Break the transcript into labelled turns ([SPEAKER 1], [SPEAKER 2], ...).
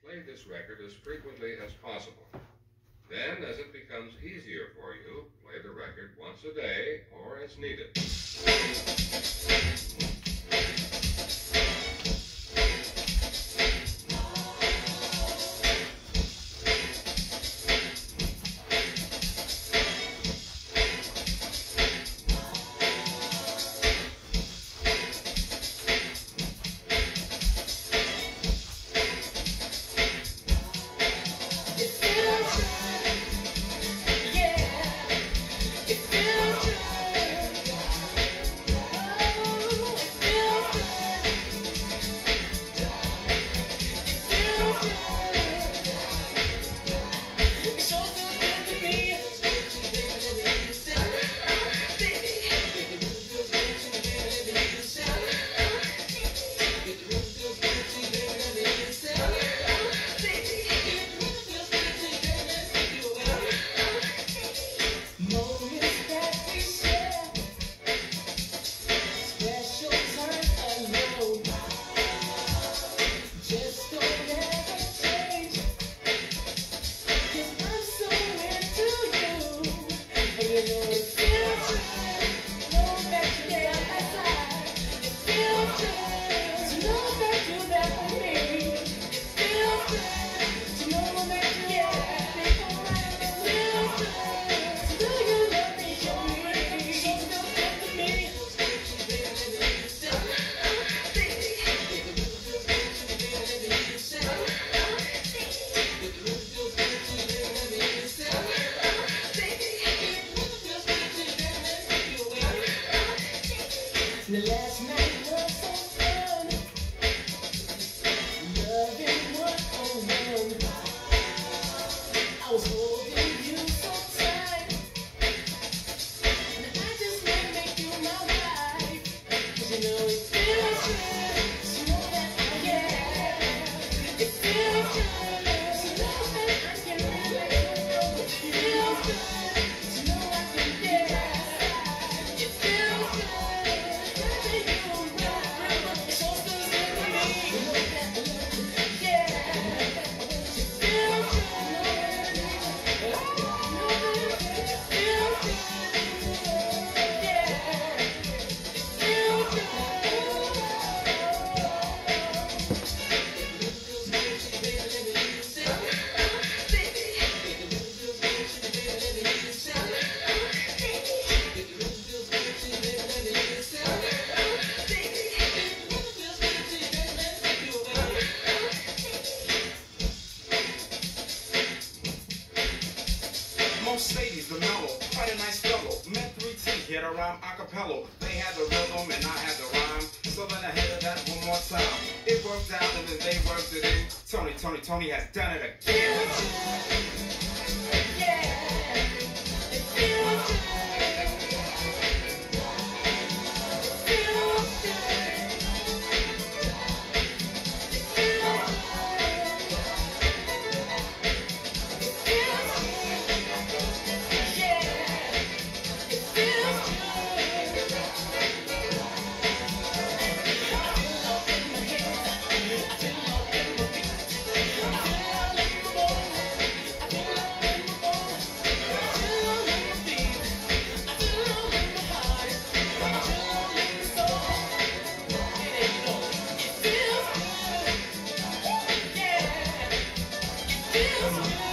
[SPEAKER 1] Play this record as frequently as possible. Then, as it becomes easier for you, play the record once a day or as needed.
[SPEAKER 2] The last night was so fun, loving one-on-one. I was holding you so tight, and I just might make you my wife. 'Cause you know it feels good, you know that I care. It feels good, you know that I can relate. It feels good, you know I can get. It feels good.
[SPEAKER 3] Most ladies, the mellow, quite a nice fellow. Met 3T, hit a rhyme acapella. They had the rhythm and I had the rhyme. So then I hit that one more time. It worked out and then they worked it in. Tony has done it again.
[SPEAKER 2] Feels good.